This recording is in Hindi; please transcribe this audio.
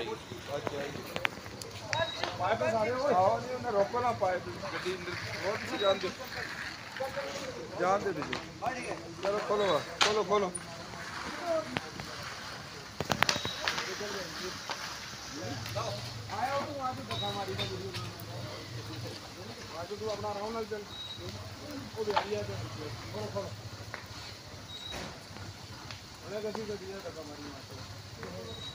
पाइप सारे हो आओ नहीं उन्हें रोको ना पाइप गड्डी बहुत सी जान दे दीजिए चलो खोलो खोलो खोलो आया तू वहाँ से धक्का मारी था आज तू अपना राउंड चल वो भी आ गया खोलो खोलो उन्हें कैसी कर दिया धक्का मारी वहाँ से